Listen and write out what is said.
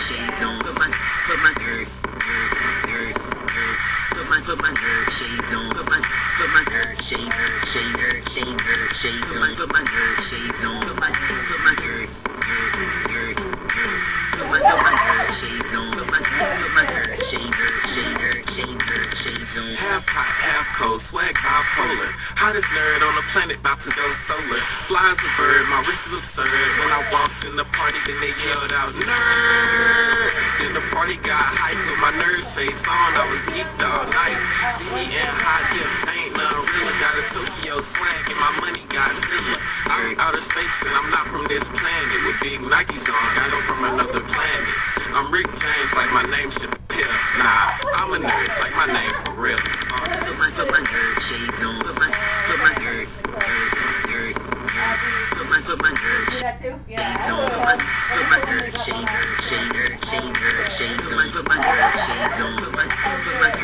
shades on. Put my nerd shades on. Put my nerd shades on. Put my nerd shades on. Put my nerd shades on. Put my nerd shades on. Half hot, half cold, swag bipolar. Hottest nerd on the planet, about to go solar. Fly as a bird, my wrist is absurd. When I walked in the party, then they yelled out, nerd! Then the party got hyped with my nerd face on. I was geeked all night. See me in hot dip, ain't nothing real. Got a Tokyo swag and my money got zilla. I'm outer space and I'm not from this planet. With big Nikes on, got them from another planet. I'm Rick James, like my name should appear. Nah, I'm a nerd, like my name for real. Put my nerd shades on. Put my nerd shades on. Put my nerd shades on. Put my nerd shades on.